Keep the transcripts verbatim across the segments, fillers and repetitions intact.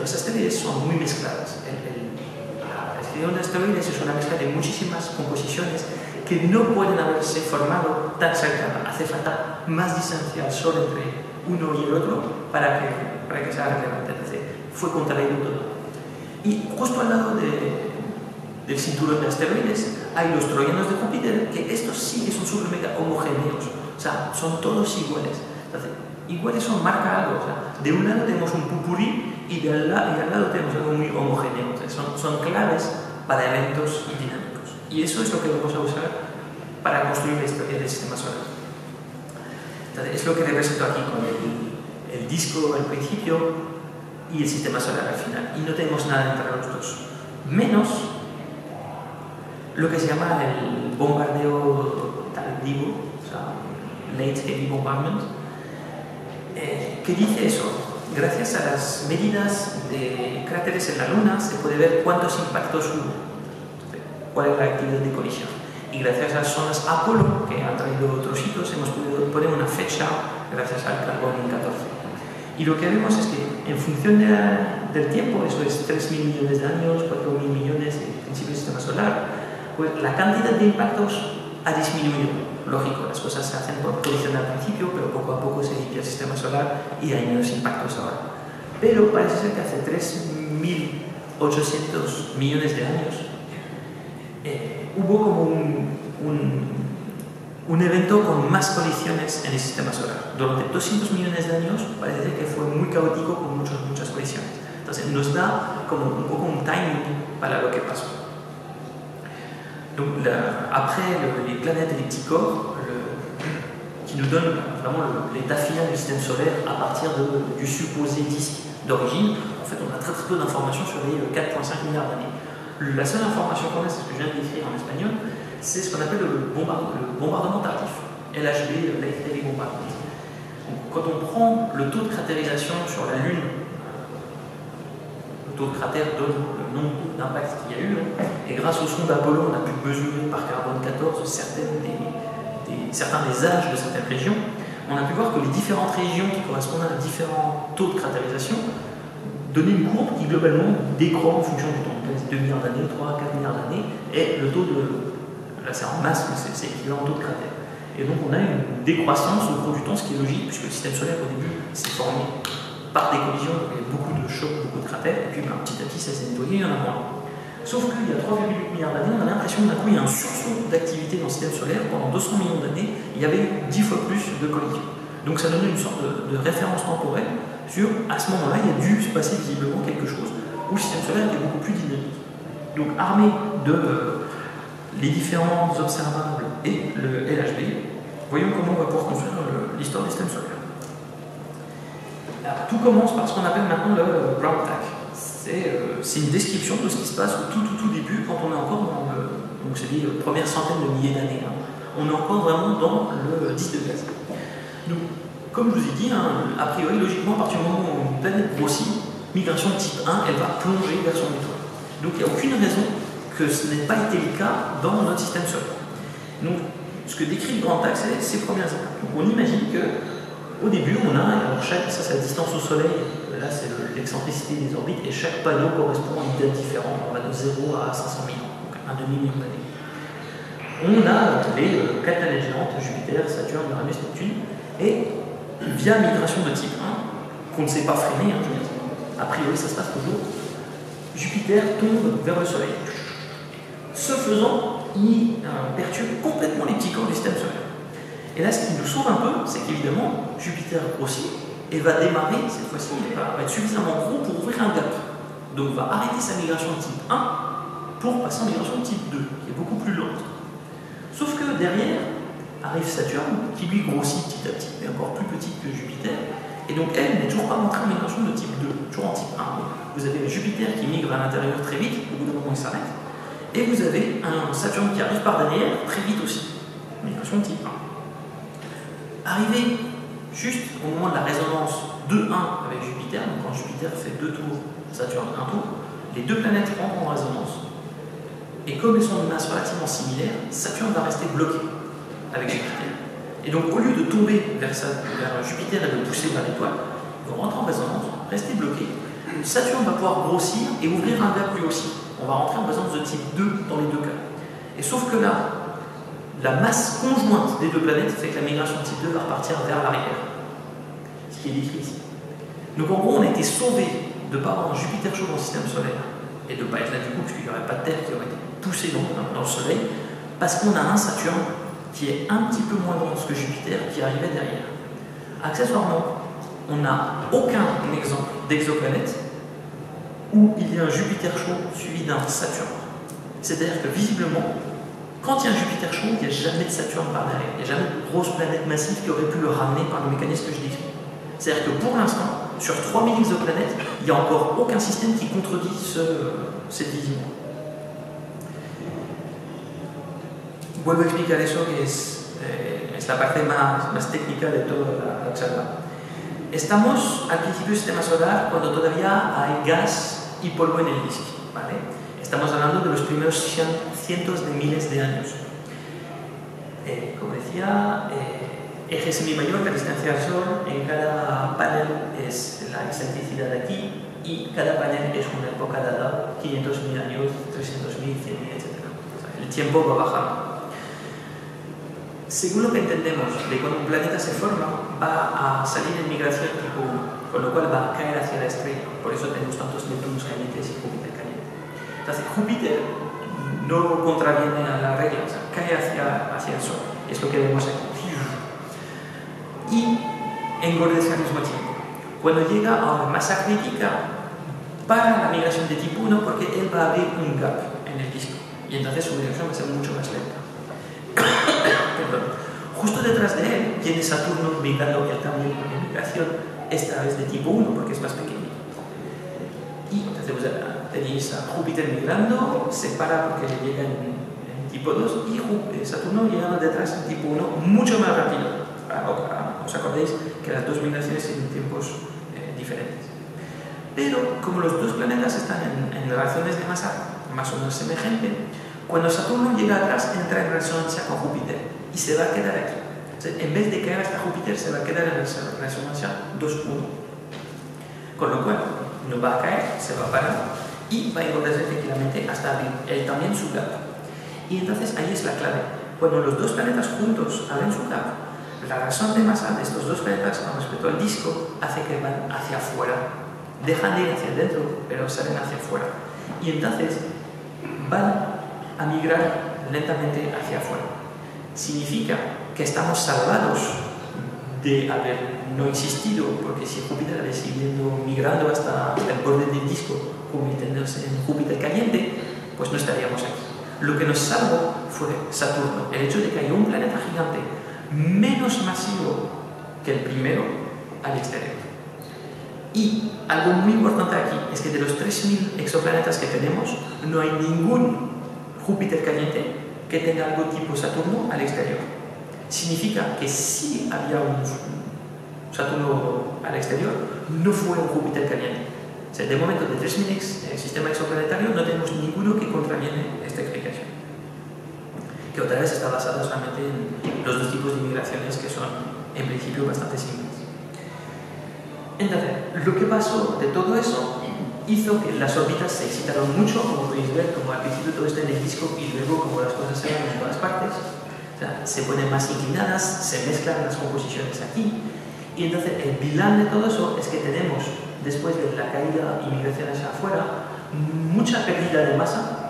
los asteroides son muy mezclados. El, el, la estrella de asteroides es una mezcla de muchísimas composiciones que no pueden haberse formado tan cerca. Hace falta más distancia al Sol entre uno y el otro para que, para que sea relevante. Entonces, fue contraído todo. Y justo al lado de, del cinturón de asteroides hay los troyanos de Júpiter, que estos sí que son súper mega homogéneos. O sea, son todos iguales. Entonces, igual eso marca algo. O sea, de un lado tenemos un pupurrí y de al, lado, y al lado tenemos algo muy homogéneo. O sea, son, son claves para eventos dinámicos. Y eso es lo que vamos a usar para construir la historia del sistema solar. Entonces, es lo que represento aquí con el, el disco al principio y el sistema solar al final. Y no tenemos nada entre los dos. Menos lo que se llama el bombardeo tardivo, o sea, late heavy bombardment, eh, que dice eso. Gracias a las medidas de cráteres en la Luna se puede ver cuántos impactos hubo, cuál es la actividad de colisión. Y gracias a las sondas Apolo, que han traído otros hitos, hemos podido poner una fecha gracias al carbón catorce. Y lo que vemos es que en función de la, del tiempo, eso es tres mil millones de años, cuatro mil millones en principio del sistema solar, pues la cantidad de impactos ha disminuido. Lógico, las cosas se hacen por colisión al principio, pero poco a poco se limpia el sistema solar y hay menos impactos ahora. Pero parece ser que hace tres mil ochocientos millones de años eh, hubo como un, un, un evento con más colisiones en el sistema solar. Durante doscientos millones de años parece que fue muy caótico con muchas, muchas colisiones. Entonces nos da como un poco un timing para lo que pasó. Donc, la, après le, les planètes et les petits corps, le, qui nous donnent vraiment l'état final du système solaire à partir de, du supposé disque d'origine, en fait on a très très peu d'informations sur les quatre virgule cinq milliards d'années. La seule information qu'on a, c'est ce que je viens d'écrire en espagnol, c'est ce qu'on appelle le, bombard, le bombardement tardif, L H B, Late Heavy Bombardment. Donc, quand on prend le taux de cratérisation sur la Lune, le taux de cratère donne le nombre d'impacts qu'il y a eu, hein. Et grâce aux sondes Apollo, on a pu mesurer par carbone quatorze certaines des, des, certains des âges de certaines régions. On a pu voir que les différentes régions qui correspondent à différents taux de cratérisation donnaient une courbe qui globalement décroît en fonction du temps. deux milliards d'années, trois à quatre milliards d'années, et le taux de... Là c'est en masse, mais c'est équivalent au taux de cratère. Et donc on a une décroissance au cours du temps, ce qui est logique, puisque le système solaire au début s'est formé par des collisions, donc il y a beaucoup de chocs, beaucoup de cratères, et puis ben, petit à petit ça s'est nettoyé, il y en a moins. Sauf qu'il y a trois virgule huit milliards d'années, on a l'impression d'un coup il y a un sursaut d'activité dans le système solaire. Pendant deux cents millions d'années, il y avait dix fois plus de collisions. Donc ça donnait une sorte de, de référence temporelle sur, à ce moment-là, il y a dû se passer visiblement quelque chose, où le système solaire était beaucoup plus dynamique. Donc armé de euh, les différents observables et le L H B, voyons comment on va pouvoir construire l'histoire du système solaire. Alors, tout commence par ce qu'on appelle maintenant le ground track. C'est euh, une description de ce qui se passe au tout tout tout début quand on est encore dans le, donc c'est les premières centaines de milliers d'années. Hein. On est encore vraiment dans le disque de gaz. Donc, comme je vous ai dit, hein, a priori, logiquement, à partir du moment où une planète grossit, migration de type un, elle va plonger vers son étoile. Donc il n'y a aucune raison que ce n'ait pas été le cas dans notre système solaire. Donc, ce que décrit le grand axe, c'est ces premières étapes. Donc on imagine que au début, on a, alors chaque, ça c'est la distance au Soleil, là c'est l'excentricité des orbites, et chaque panneau correspond à une date différente, on va de zéro à cinq cent mille ans, donc un demi-million d'années. On a les quatre planètes géantes, Jupiter, Saturne, Uranus, Neptune, et via migration de type un, qu'on ne sait pas freiner, hein, je veux dire, a priori ça se passe toujours, Jupiter tombe vers le Soleil. Ce faisant, il euh, perturbe complètement les petits corps du système solaire. Et là, ce qui nous sauve un peu, c'est qu'évidemment, Jupiter grossit et va démarrer, cette fois-ci, il va être suffisamment gros pour ouvrir un gap. Donc, il va arrêter sa migration de type un pour passer en migration de type deux, qui est beaucoup plus lente. Sauf que derrière, arrive Saturne, qui lui grossit petit à petit, mais encore plus petite que Jupiter, et donc elle n'est toujours pas entrée en migration de type deux, toujours en type un. Vous avez Jupiter qui migre à l'intérieur très vite, au bout d'un moment il s'arrête, et vous avez un Saturne qui arrive par derrière très vite aussi, migration de type un. Arrivé juste au moment de la résonance deux un avec Jupiter, donc quand Jupiter fait deux tours, Saturne un tour, les deux planètes rentrent en résonance. Et comme elles sont de masse relativement similaire, Saturne va rester bloqué avec Jupiter. Et donc au lieu de tomber vers, sa, vers Jupiter et de le pousser vers l'étoile, ils vont rentrer en résonance, rester bloqués, Saturne va pouvoir grossir et ouvrir un gap lui aussi. On va rentrer en présence de type deux dans les deux cas. Et sauf que là, la masse conjointe des deux planètes fait que la migration de type deux va repartir vers l'arrière. Ce qui est décrit ici. Donc en gros, on a été sauvé de ne pas avoir un Jupiter chaud dans le système solaire et de ne pas être là du coup, parce qu'il n'y aurait pas de Terre qui aurait été poussée dans, dans le Soleil, parce qu'on a un Saturne qui est un petit peu moins dense que Jupiter qui arrivait derrière. Accessoirement, on n'a aucun exemple d'exoplanète où il y a un Jupiter chaud suivi d'un Saturne. C'est-à-dire que visiblement, quand il y a un Jupiter chaud, il n'y a jamais de Saturne par derrière. Il n'y a jamais de grosse planète massive qui aurait pu le ramener par le mécanisme que je décris. C'est-à-dire que pour l'instant, sur trois mille exoplanètes, il n'y a encore aucun système qui contredit ce, cette vision. Vuelvo a explicar eso, que es, eh, es la parte más, más técnica de toda la, la charla. Estamos al principio del sistema solar cuando todavía hay gas y polvo en el disco, ¿vale? Estamos hablando de los primeros cientos de miles de años. Eh, como decía, eh, eje semimayor, la distancia al Sol, en cada panel es la excentricidad de aquí y cada panel es una época dada, quinientos mil años, trescientos mil, cien mil, etcétera. O sea, el tiempo va bajando. Según lo que entendemos de cuando un planeta se forma, va a salir en migración tipo uno, con lo cual va a caer hacia la estrella. Por eso tenemos tantos Neptunos calientes y Júpiter caliente. Entonces, Júpiter no contraviene a la regla, o sea, cae hacia, hacia el Sol. Es lo que vemos aquí. Y engordece al mismo tiempo. Cuando llega a una masa crítica, para la migración de tipo uno, porque él va a abrir un gap en el disco. Y entonces su migración va a ser mucho más lenta. Perdón. Justo detrás de él tiene Saturno migrando él también en migración, esta vez de tipo uno porque es más pequeño. Y entonces pues, tenéis a Júpiter migrando, se para porque le llega en, en tipo dos y Saturno llegando detrás en tipo uno mucho más rápido. ¿Os acordáis que las dos migraciones tienen tiempos eh, diferentes? Pero como los dos planetas están en, en relaciones de masa más o menos semejante, cuando Saturno llega atrás entra en resonancia con Júpiter y se va a quedar aquí. O sea, en vez de caer hasta Júpiter, se va a quedar en resonancia dos uno. Con lo cual, no va a caer, se va a parar y va a encontrarse efectivamente hasta abrir él también su gap. Y entonces ahí es la clave. Cuando los dos planetas juntos abren su gap, la razón de masa de estos dos planetas con respecto al disco hace que van hacia afuera. Dejan de ir hacia adentro, pero salen hacia afuera. Y entonces van a migrar lentamente hacia afuera. Significa que estamos salvados de haber no existido, porque si Júpiter había seguido migrando hasta el borde del disco, convirtiéndose en Júpiter caliente, pues no estaríamos aquí. Lo que nos salvó fue Saturno, el hecho de que haya un planeta gigante menos masivo que el primero al exterior. Y algo muy importante aquí es que de los tres mil exoplanetas que tenemos, no hay ningún Júpiter caliente que tenga algo tipo Saturno al exterior. Significa que si había un Saturno al exterior, no fue un Júpiter caliente. O sea, de momento, de tres mil ex, el sistema exoplanetario, no tenemos ninguno que contraviene esta explicación. Que otra vez está basada solamente en los dos tipos de migraciones que son, en principio, bastante simples. Entonces, lo que pasó de todo eso hizo que las órbitas se excitaron mucho, como podéis ver, como al principio todo está en el disco y luego como las cosas se van en todas partes, o sea, se ponen más inclinadas, se mezclan las composiciones aquí, y entonces el bilán de todo eso es que tenemos, después de la caída y migración hacia afuera, mucha pérdida de masa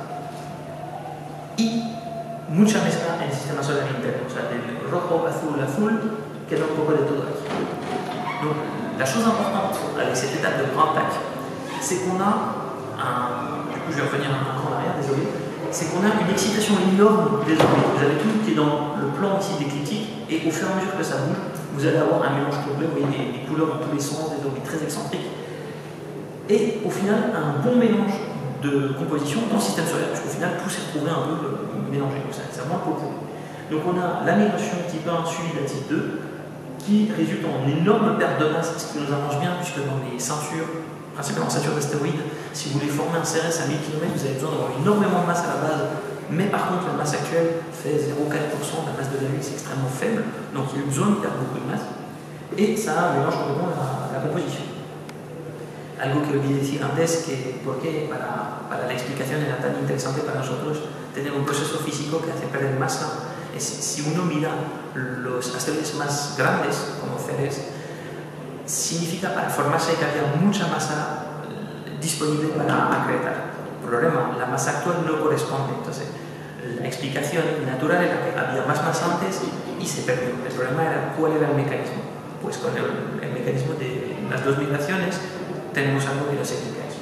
y mucha mezcla en el sistema solar interno, o sea, del rojo, azul, azul, queda un poco de todo aquí. Donc, la chose importante avec cette étape de grand tac, c'est qu'on a un, du coup je vais revenir un cran en arrière, désolé, c'est qu'on a une excitation énorme des orbites. Vous avez tout qui est dans le plan ici d'écliptique, et au fur et à mesure que ça bouge, vous allez avoir un mélange complet, vous voyez des, des couleurs dans tous les sens, des orbites très excentriques, et au final un bon mélange de composition dans le système solaire, puisqu'au final tout s'est retrouvé un peu mélangé, donc c'est vraiment le pot. Donc on a la migration type un suivie de la type deux, qui résulte en énorme perte de masse, ce qui nous arrange bien, puisque dans les ceintures, principalement ceintures d'astéroïdes, si vous voulez former un C R S à mille kilomètres, vous avez besoin d'avoir énormément de masse à la base, mais par contre la masse actuelle fait zéro virgule quatre pour cent de la masse de la Lune, c'est extrêmement faible, donc il y a eu besoin de perdre beaucoup de masse, et ça mélange complètement la, la composition. algo que olvidé decir antes, que porque para, para la explicación era tan interesante para nosotros tener un proceso físico que hace perder masa. Es, si uno mira los asteroides más grandes, como Ceres, significa para formarse que había mucha masa disponible para acretar. El problema, la masa actual no corresponde. Entonces, la explicación natural era que había más masa antes y se perdió. El problema era cuál era el mecanismo. Pues con el, el mecanismo de las dos migraciones tenemos algo que nos explica eso.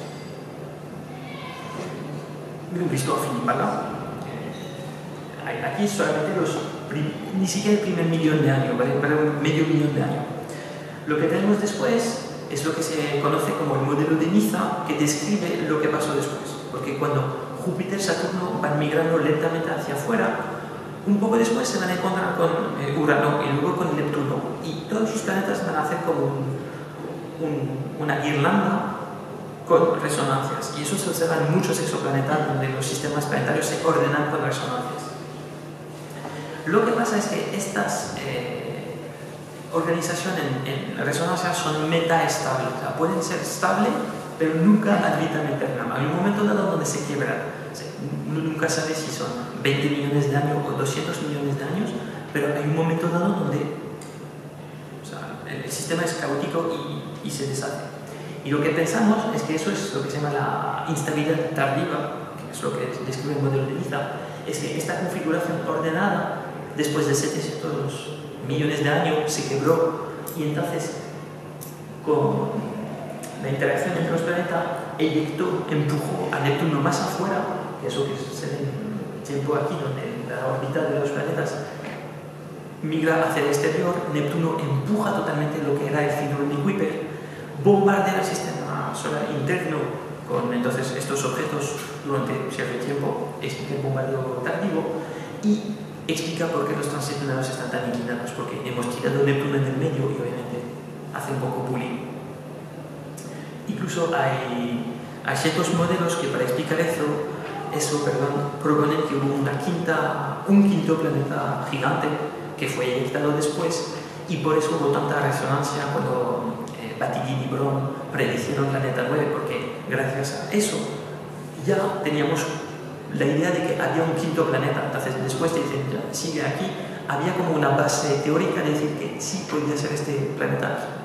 Visto a Filipala. Aquí solamente los, ni siquiera el primer millón de años, ¿vale? Pero medio millón de años. Lo que tenemos después es lo que se conoce como el modelo de Niza, que describe lo que pasó después. Porque cuando Júpiter y Saturno van migrando lentamente hacia afuera, un poco después se van a encontrar con eh, Urano y luego con Neptuno. Y todos sus planetas van a hacer como un, un, una guirlanda con resonancias. Y eso se observa en muchos exoplanetas donde los sistemas planetarios se ordenan con resonancias. Lo que pasa es que estas eh, organizaciones en, en resonancia son metaestables, o sea, pueden ser estables, pero nunca ad vitam aeternam. Hay un momento dado donde se quiebran. O sea, nunca sabes si son veinte millones de años o doscientos millones de años, pero hay un momento dado donde o sea, el, el sistema es caótico y, y se deshace. Y lo que pensamos es que eso es lo que se llama la instabilidad tardiva, que es lo que describe el modelo de Niza, es que esta configuración ordenada después de setecientos millones de años se quebró y entonces con la interacción entre los planetas eyectó, empujó a Neptuno más afuera, que es lo que se ve en el tiempo aquí, donde la órbita de los planetas migra hacia el exterior. Neptuno empuja totalmente lo que era el cinturón de Kuiper, bombardea el sistema solar interno con entonces estos objetos durante cierto tiempo, explica el bombardeo tardío y explica por qué los transicionados están tan inclinados, porque hemos tirado Neptuno en el medio y obviamente hace un poco bullying. Incluso hay, hay ciertos modelos que para explicar eso, eso perdón, proponen que hubo una quinta, un quinto planeta gigante que fue eyectado después y por eso hubo tanta resonancia cuando eh, Batygin y Braun predicieron Planeta nueve, porque gracias a eso ya teníamos la idea de que había un quinto planeta. Entonces después de decir, ya, sigue aquí, había como una base teórica de decir que sí podía ser este planeta.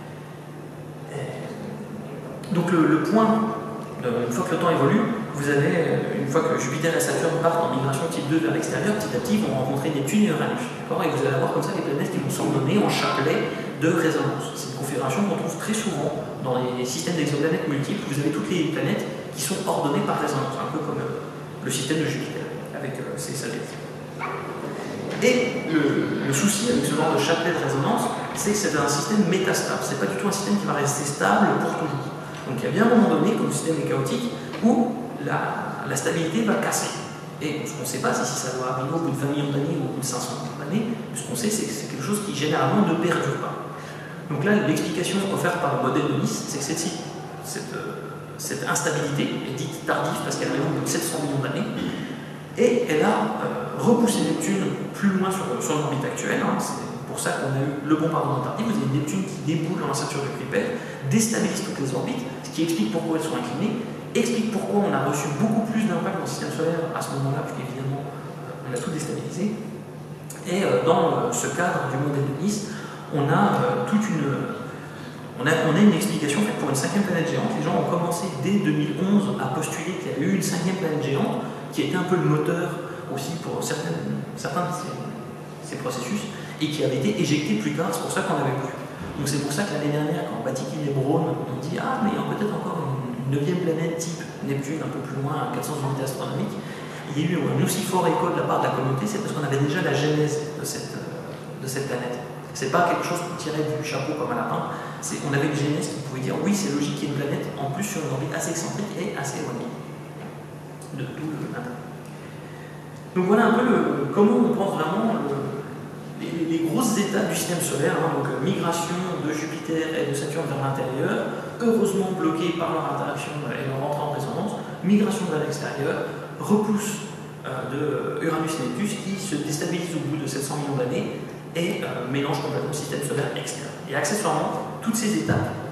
Donc le, le point, une fois que le temps évolue, vous avez, une fois que Jupiter et Saturne partent en migration type deux vers l'extérieur, petit à petit ils vont rencontrer Neptune et Uranus. Et vous allez avoir comme ça des planètes qui vont s'ordonner en chapelet de résonance. C'est une configuration qu'on trouve très souvent dans les systèmes d'exoplanètes multiples. Vous avez toutes les planètes qui sont ordonnées par résonance, un peu comme le système de Jupiter, avec euh, ses satellites. Et le, le souci avec ce genre de chapelet de résonance, c'est que c'est un système métastable. C'est pas du tout un système qui va rester stable pour toujours. Donc il y a bien un moment donné, comme le système est chaotique, où la, la stabilité va casser. Et ce qu'on ne sait pas, c'est si ça doit arriver au bout de vingt millions d'années ou au bout de cinq cents millions d'années. Ce qu'on sait, c'est que c'est quelque chose qui généralement ne perdure pas. Donc là, l'explication offerte par le modèle de Nice, c'est que cette, cette, cette instabilité est dite tardive parce qu'elle arrive au bout de sept cents millions d'années. Et elle a euh, repoussé Neptune plus loin sur son orbite actuelle. Hein. C'est pour ça qu'on a eu le bombardement tardif. Vous avez Neptune qui déboule dans la ceinture de Kuiper, déstabilise toutes les orbites, ce qui explique pourquoi elles sont inclinées, explique pourquoi on a reçu beaucoup plus d'impact dans le système solaire à ce moment-là, parce qu'évidemment, on a tout déstabilisé. Et euh, dans ce cadre du modèle de Nice, on a euh, toute une, on a, on a une explication faite pour une cinquième planète géante. Les gens ont commencé dès deux mille onze à postuler qu'il y avait eu une cinquième planète géante qui était un peu le moteur aussi pour certaines, certains de ces, ces processus et qui avait été éjectée plus tard. C'est pour ça qu'on avait vu. Donc c'est pour ça que l'année dernière, quand Batygin et Braun ont dit ah mais il y a peut-être encore une neuvième planète type Neptune un peu plus loin à quatre cents unités astronomiques, il y a eu un aussi fort écho de la part de la communauté, c'est parce qu'on avait déjà la genèse de cette, de cette planète. C'est pas quelque chose qu'on tirait du chapeau comme un lapin, c'est on avait une genèse qui pouvait dire oui c'est logique qu'il y ait une planète en plus sur une orbite assez excentrique et assez éloignée. De tout le matin. Donc voilà un peu le, comment on pense vraiment le, les, les grosses étapes du système solaire, hein, donc euh, migration de Jupiter et de Saturne vers l'intérieur, heureusement bloqués par leur interaction et leur entrée en résonance, migration vers l'extérieur, repousse euh, de Uranus et Neptune qui se déstabilise au bout de sept cents millions d'années et euh, mélange complètement le système solaire externe. Et accessoirement, toutes ces étapes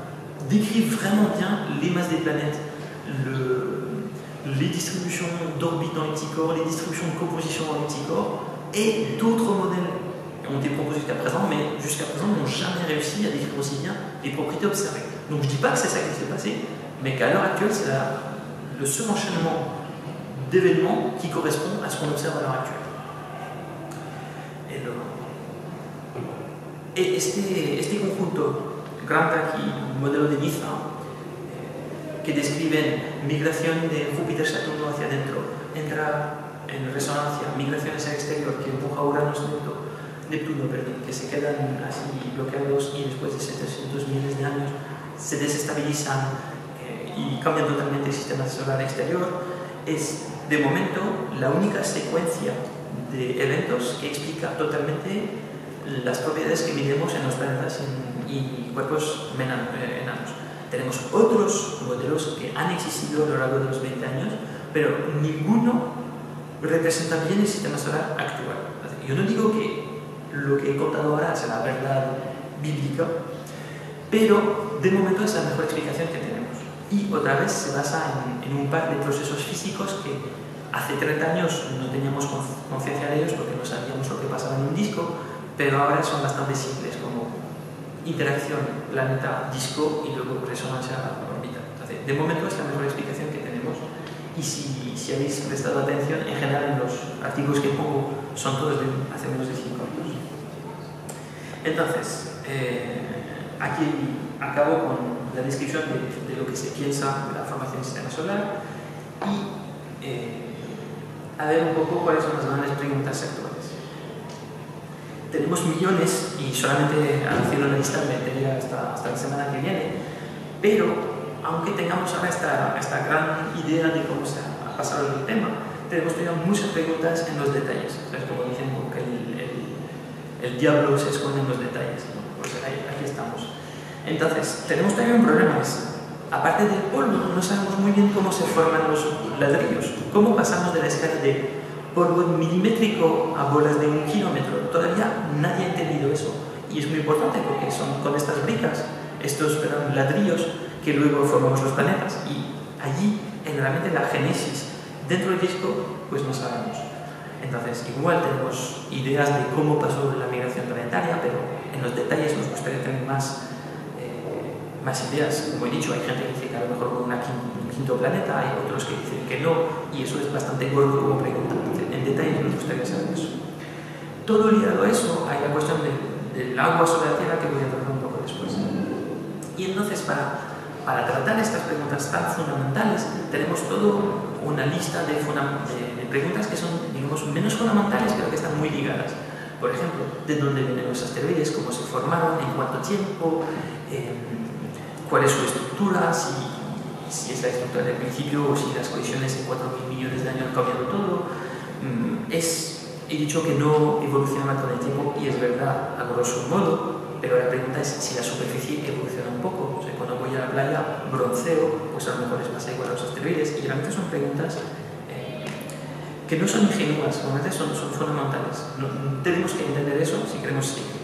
décrivent vraiment bien les masses des planètes, le, les distributions d'orbites dans les petits corps, les distributions de composition dans les petits corps, et d'autres modèles ont été proposés jusqu'à présent, mais jusqu'à présent n'ont jamais réussi à décrire aussi bien les propriétés observées. Donc je ne dis pas que c'est ça qui s'est passé, mais qu'à l'heure actuelle, c'est le seul enchaînement d'événements qui correspond à ce qu'on observe à l'heure actuelle. E este, este conjunto, Grant aquí, modelo de Niza, eh, que describen migración de Júpiter-Saturno hacia adentro, entra en resonancia, migraciones al exterior que empuja a Urano-Neptuno, Neptuno, perdón, que se quedan así bloqueados y después de setecientos millones de años se desestabilizan eh, y cambian totalmente el sistema solar exterior. Es, de momento, la única secuencia de eventos que explica totalmente las propiedades que miremos en los planetas y, y cuerpos enanos. Tenemos otros modelos que han existido a lo largo de los veinte años, pero ninguno representa bien el sistema solar actual. Yo no digo que lo que he contado ahora sea la verdad bíblica, pero de momento es la mejor explicación que tenemos. Y otra vez se basa en, en un par de procesos físicos que hace treinta años no teníamos conciencia de ellos porque no sabíamos lo que pasaba en un disco, pero ahora son bastante simples, como interacción planeta-disco y luego resonancia orbital. Entonces, de momento es la mejor explicación que tenemos, y si, si habéis prestado atención, en general los artículos que pongo son todos de hace menos de cinco años. Entonces, eh, aquí acabo con la descripción de, de lo que se piensa de la formación del sistema solar y eh, a ver un poco cuáles son las grandes preguntas actuales. Tenemos millones, y solamente haciendo la lista me metería hasta, hasta la semana que viene, pero aunque tengamos ahora esta, esta gran idea de cómo se ha pasado el tema, tenemos todavía muchas preguntas en los detalles. ¿Sabes? Como dicen, como que el, el, el diablo se esconde en los detalles, ¿no? Pues ahí, aquí estamos. Entonces, tenemos también un problema, es, aparte del polvo, no sabemos muy bien cómo se forman los ladrillos, cómo pasamos de la escala de polvo milimétrico a bolas de un kilómetro. Todavía nadie ha entendido eso, y es muy importante porque son con estas bricas, estos perdón, ladrillos que luego formamos los planetas, y allí en realmente la génesis dentro del disco pues no sabemos. Entonces igual tenemos ideas de cómo pasó la migración planetaria, pero en los detalles nos gustaría tener más, eh, más ideas. Como he dicho, hay gente que dice que a lo mejor con una quinta, un quinto planeta, hay otros que dicen que no, y eso es bastante gordo como pregunta. En detalle nos gustaría saber eso. Todo ligado a eso, hay la cuestión de, del agua sobre la Tierra, que voy a tratar un poco después. Y entonces, para, para tratar estas preguntas tan fundamentales, tenemos toda una lista de, de, de preguntas que son, digamos, menos fundamentales, pero que están muy ligadas. Por ejemplo, ¿de dónde vienen los asteroides? ¿Cómo se formaron? ¿En cuánto tiempo? Eh, ¿Cuál es su estructura? Si, si es la estructura del principio o si las colisiones en cuatro mil millones de años han cambiado todo. Es, he dicho que no evoluciona con el tiempo, y es verdad a grosso modo, pero la pregunta es si la superficie evoluciona un poco. O sea, cuando voy a la playa bronceo, pues a lo mejor les pasa igual a los asteroides, y realmente son preguntas eh, que no son ingenuas, realmente son, son fundamentales. No, tenemos que entender eso si queremos seguir.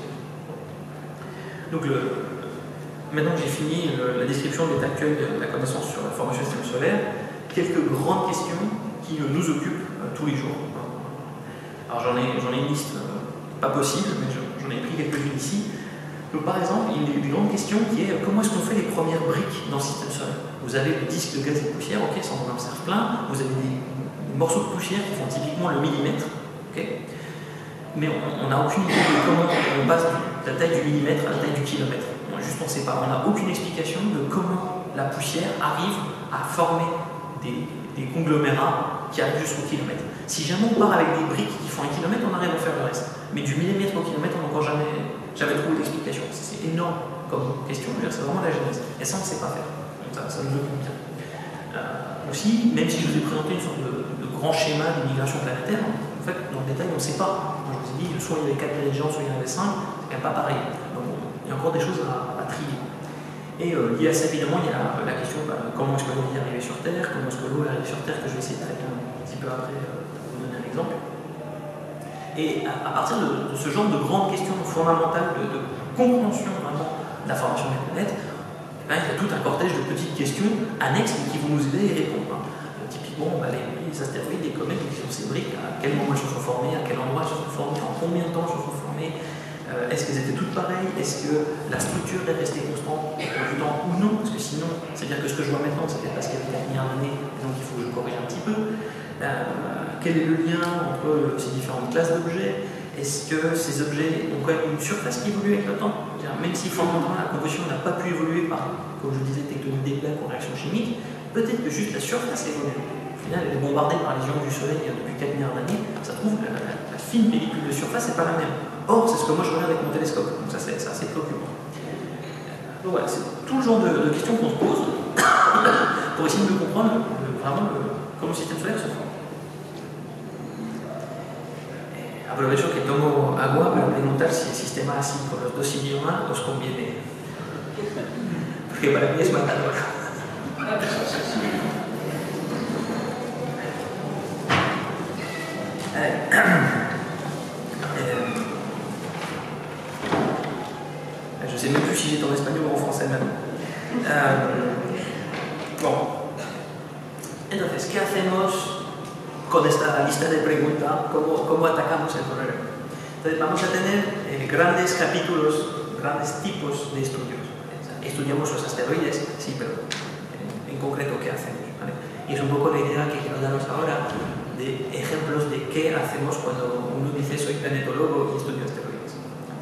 Donc, le, maintenant que j'ai fini le, la description de l'état actuel de la connaissance sur la formation du système solaire, quelques grandes questions qui nous occupent euh, tous les jours. Alors j'en ai, j'en ai une liste euh, pas possible, mais j'en ai pris quelques-unes ici. Donc par exemple, il y a une grande question qui est comment est-ce qu'on fait les premières briques dans le système solaire. Vous avez le disque de gaz et de poussière, ok, ça on en observe plein. Vous avez des, des morceaux de poussière qui font typiquement le millimètre, ok, mais on n'a aucune idée de comment on passe de la taille du millimètre à la taille du kilomètre. On, juste on ne sait pas, on n'a aucune explication de comment la poussière arrive à former des, des conglomérats qui arrivent jusqu'au kilomètre. Si jamais on part avec des briques qui font un kilomètre, on arrive à faire le reste. Mais du millimètre au kilomètre, on n'a encore jamais, jamais trouvé d'explication. C'est énorme comme question, c'est vraiment la genèse. Et ça, on ne sait pas faire. Donc ça, ça nous occupe bien. Euh, aussi, même si je vous ai présenté une sorte de, de grand schéma d'immigration planétaire, en fait, dans le détail, on ne sait pas. Moi, je vous ai dit, soit il y avait quatre planètes géantes, soit il y en avait cinq, c'est quand même pas pareil. Donc, il y a encore des choses à, à trier. Et euh, lié à ça, évidemment, il y a la question bah, comment est-ce que l'eau est arrivée sur Terre, comment est-ce que l'eau est arrivée sur Terre, que je vais essayer de traiter un petit peu après, euh, pour vous donner un exemple. Et à, à partir de, de ce genre de grandes questions fondamentales de, de compréhension vraiment de la formation des planètes, Hein, il y a tout un cortège de petites questions annexes qui vont nous aider à y répondre. Hein. Typiquement, bah, les, les astéroïdes, les comètes, les cébriques, à quel moment elles se sont formées, à quel endroit elles se sont formées, en combien de temps elles se sont formées, euh, est-ce qu'elles étaient toutes pareilles, est-ce que la structure est restée constante du temps ou non, parce que sinon, c'est-à-dire que ce que je vois maintenant, c'est peut-être parce qu'il y avait des milliards d'années, donc il faut que je corrige un petit peu. Euh, quel est le lien entre ces différentes classes d'objets? Est-ce que ces objets ont quand même une surface qui évolue avec le temps? Même si fondamentalement la composition n'a pas pu évoluer par, comme je disais, tectonique des plaques ou réaction chimique, peut-être que juste la surface évolue. Au final, elle est bombardée par les ions du Soleil depuis quatre milliards d'années. Ça trouve, la, la, la fine pellicule de surface n'est pas la même. Or, c'est ce que moi je regarde avec mon télescope. Donc ça, c'est assez préoccupant. Donc voilà, c'est tout le genre de, de questions qu'on se pose pour essayer de comprendre le, vraiment le, comment le système solaire se forme. Aprovecho que tomo agua para preguntar si el sistema así con los dos idiomas os conviene. Porque para mí es matador. Eh, eh, je sais même plus si j'étais en espagnol ou en français même. Eh, bon. Entonces, ¿qué hacemos con esta lista de preguntas? ¿Cómo, cómo atacamos el problema? Entonces, vamos a tener eh, grandes capítulos, grandes tipos de estudios. Estudiamos los asteroides, sí, pero en, en concreto, ¿qué hacemos? ¿Vale? Y es un poco la idea que quiero daros ahora de ejemplos de qué hacemos cuando uno dice soy planetólogo y estudio asteroides.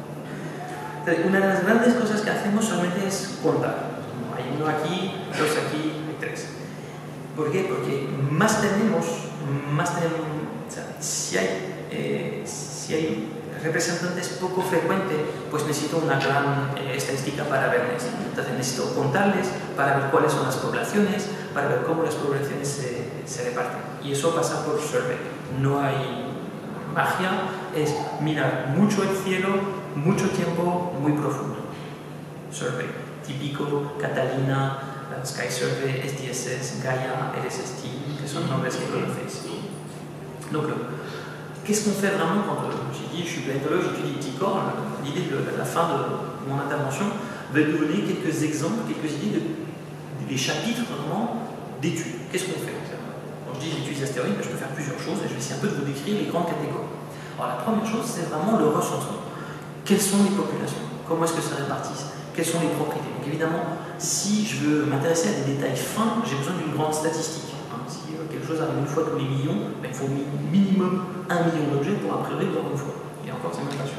Entonces, una de las grandes cosas que hacemos solamente es contar. Hay uno aquí, dos aquí, hay tres. ¿Por qué? Porque más tenemos, más tenemos, o sea, si hay, eh, si hay representantes poco frecuentes, pues necesito una gran eh, estadística para verles. Entonces necesito contarles para ver cuáles son las poblaciones, para ver cómo las poblaciones se, se reparten. Y eso pasa por survey. No hay magia, es mirar mucho el cielo, mucho tiempo, muy profundo. Survey. Típico, Catalina, Sky Survey, S D S S, Gaia, L S S T, que sont nombres que conocéis. Donc, qu'est-ce qu'on fait vraiment quand euh, j'ai dit je suis planétologue, j'étudie les petits corps? L'idée de la fin de mon intervention va vous donner quelques exemples, quelques idées de, des chapitres vraiment d'études. Qu'est-ce qu'on fait? Quand je dis j'étudie les astéroïdes, ben, je peux faire plusieurs choses et je vais essayer un peu de vous décrire les grandes catégories. Alors, la première chose, c'est vraiment le recensement. Quelles sont les populations? Comment est-ce que ça répartisse? Quelles sont les propriétés? Donc évidemment, si je veux m'intéresser à des détails fins, j'ai besoin d'une grande statistique. Hein. Si euh, quelque chose arrive une fois tous les millions, ben, il faut minimum un million d'objets pour a priori voir une fois. Et encore, c'est même pas sûr.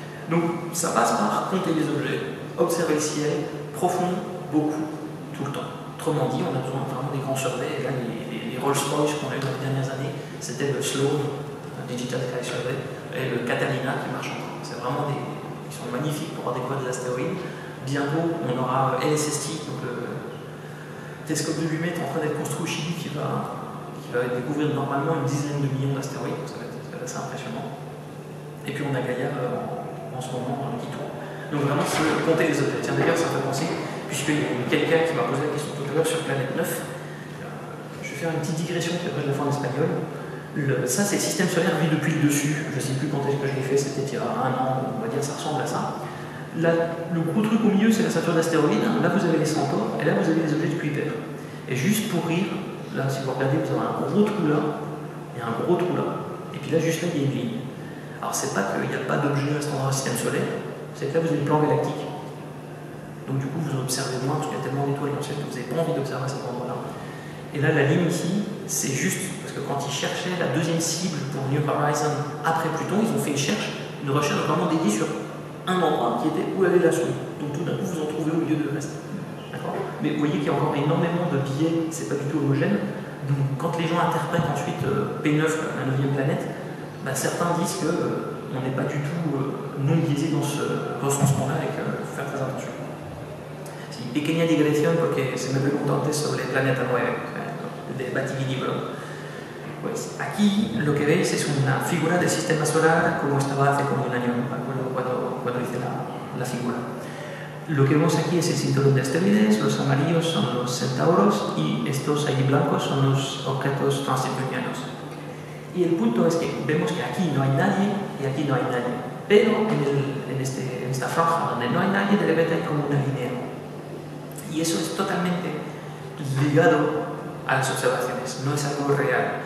Donc ça passe par compter les objets, observer le ciel, profond, beaucoup, tout le temps. Autrement dit, on a besoin vraiment des grands surveys. Et là, les, les, les Rolls-Royce qu'on a eu dans les dernières années, c'était le Sloan, le Digital Sky Survey, et le Catalina qui marche encore. C'est vraiment des... Ils sont magnifiques pour découvrir des astéroïdes. Bientôt, on aura L S S T, donc le télescope de Lumet en train d'être construit au Chili qui va, qui va découvrir normalement une dizaine de millions d'astéroïdes, ça va être, ça va être assez impressionnant. Et puis on a Gaia en, en ce moment qui tourne. Donc vraiment, c'est compter les objets. Tiens, d'ailleurs, ça me fait penser, puisqu'il y a quelqu'un qui m'a posé la question tout à l'heure sur Planète neuf, euh, je vais faire une petite digression qui après je la fais en espagnol. Le, ça, c'est le système solaire vu depuis le dessus. Je ne sais plus quand est-ce que je l'ai fait, c'était il y a un an, on va dire, ça ressemble à ça. Là, le gros truc au milieu, c'est la ceinture d'astéroïdes. Là, vous avez les centaures, et là, vous avez les objets de Kuiper. Et juste pour rire, là, si vous regardez, vous avez un gros trou là, et un gros trou là. Et puis là, juste là, il y a une ligne. Alors, c'est pas qu'il n'y a pas d'objet à cet endroit du système solaire, c'est que là, vous avez le plan galactique. Donc, du coup, vous observez moins, parce qu'il y a tellement d'étoiles dans le ciel que vous n'avez pas envie d'observer à cet endroit-là. Et là, la ligne ici, c'est juste, parce que quand ils cherchaient la deuxième cible pour New Horizon après Pluton, ils ont fait une recherche, une recherche vraiment dédiée sur un endroit qui était où allait la sonde. Donc tout d'un coup, vous en trouvez au milieu de reste. Mais vous voyez qu'il y a encore énormément de biais, c'est pas du tout homogène. Donc quand les gens interprètent ensuite euh, P neuf, la neuvième planète, bah, certains disent qu'on euh, n'est pas du tout euh, non biaisé dans ce recensement-là et qu'il euh, faut faire très attention. C'est une pequeña digresión porque se me preguntó antes sobre Planeta nueve, de Bativinibro. Pues aquí lo que veis es una figura del sistema solar como estaba hace como un año, ¿no? cuando, cuando hice la, la figura. Lo que vemos aquí es el cinturón de asteroides, los amarillos son los centauros y estos ahí blancos son los objetos transneptunianos. Y el punto es que vemos que aquí no hay nadie y aquí no hay nadie, pero en, el, en, este, en esta franja donde no hay nadie, de repente hay como una línea. Y eso es totalmente ligado a las observaciones, no es algo real.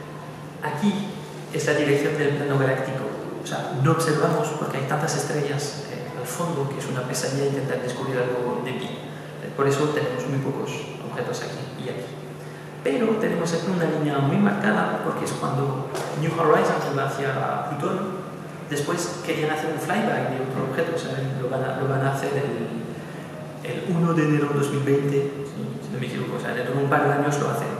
Aquí es la dirección del plano galáctico. O sea, no observamos porque hay tantas estrellas eh, al fondo que es una pesadilla intentar descubrir algo de pie. Por eso tenemos muy pocos objetos aquí y aquí. Pero tenemos aquí una línea muy marcada porque es cuando New Horizons iba hacia Plutón. Después querían hacer un flyby de otro objeto, ¿saben? Lo van a, lo van a hacer el, el uno de enero de dos mil veinte, si no me equivoco, o sea, dentro de un par de años lo hacen.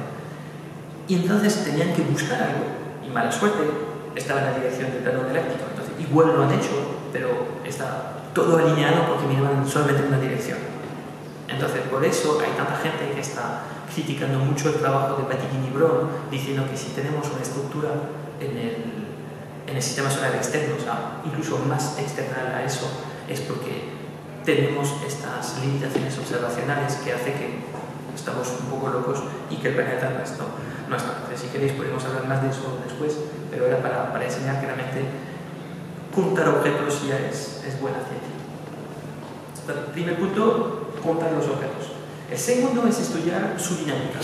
Y entonces tenían que buscar algo, y mala suerte, estaba en la dirección del plano galáctico. Entonces, igual lo han hecho, pero está todo alineado porque miraban solamente en una dirección. Entonces, por eso hay tanta gente que está criticando mucho el trabajo de Batikin y Braun, diciendo que si tenemos una estructura en el, en el sistema solar externo, o sea, incluso más externa a eso, es porque tenemos estas limitaciones observacionales que hace que estamos un poco locos y que el planeta no está. No está. Entonces, si queréis podemos hablar más de eso después, pero era para, para enseñar que realmente contar objetos ya es, es buena ciencia. Entonces, primer punto, contar los objetos. El segundo es estudiar su dinámica.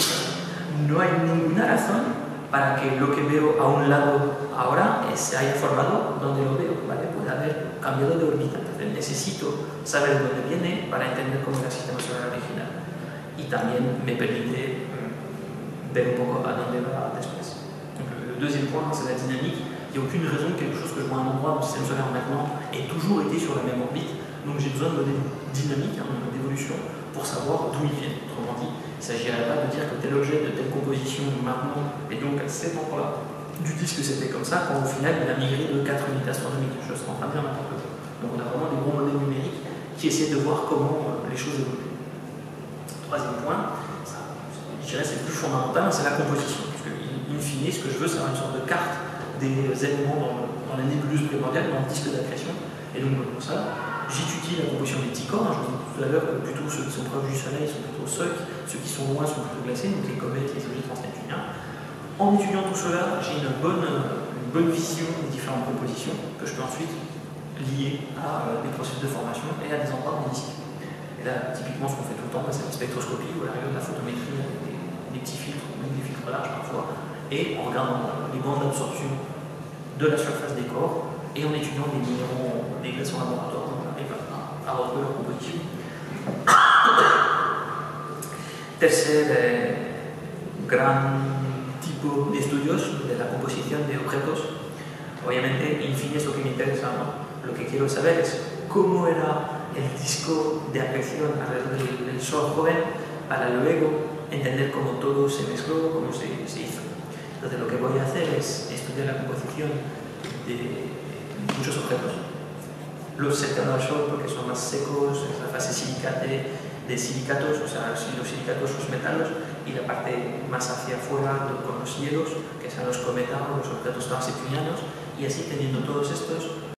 No hay ninguna razón para que lo que veo a un lado ahora se haya formado donde lo veo, ¿vale? Puede haber cambiado de órbita. Entonces necesito saber de dónde viene para entender cómo era el sistema solar original. Y también me permite mm, ver un poco a dónde va después. Donc, le deuxième point, c'est la dynamique. Il n'y a aucune raison que quelque chose que je vois à un endroit dans le système solaire maintenant ait toujours été sur la même orbite. Donc j'ai besoin de données dynamiques, hein, d'évolution, pour savoir d'où ils viennent. Autrement dit, il ne s'agirait pas de dire que tel objet de telle composition maintenant, et donc à cet endroit-là, du disque c'était comme ça, quand au final il a migré de quatre unités astronomiques. Je suis en train de dire n'importe quoi. Donc on a vraiment des gros modèles numériques qui essaient de voir comment les choses évoluent. Troisième point, ça, je dirais c'est le plus fondamental, c'est la composition. Parce que, in fine, ce que je veux, c'est avoir une sorte de carte des éléments dans, dans la nébuleuse primordiale, dans le disque d'accrétion. Et donc pour ça, j'étudie la composition des petits corps. Je vous ai dit tout à l'heure que plutôt ceux qui sont proches du Soleil sont plutôt secs, ceux qui sont loin sont plutôt glacés, donc les comètes, les objets transneptuniens. En étudiant tout cela, j'ai une bonne, une bonne vision des différentes compositions que je peux ensuite lier à des processus de formation et à des endroits dans disque. Et là, typiquement, ce qu'on fait tout le temps, c'est la spectroscopie ou à la rigueur de la photométrie avec des, des petits filtres, même des filtres larges parfois, et en regardant les bandes d'absorption de la surface des corps et en étudiant les minéraux, les glaçons laboratoires, on arrive à, à retrouver leur composition. Tercer eh, gran tipo de estudios de la composición de objetos, obviamente, in fine es lo que me interesa, ¿no? Lo que quiero saber es cómo era el disco de acreción alrededor del, del Sol joven para luego entender cómo todo se mezcló, cómo se, se hizo. Entonces lo que voy a hacer es estudiar la composición de muchos objetos, los cercanos al Sol porque son más secos, es la fase silicate de silicatos, o sea, los silicatos, los metalos, y la parte más hacia afuera con los hielos, que son los cometas o los objetos transeptunianos, y así teniendo todos estos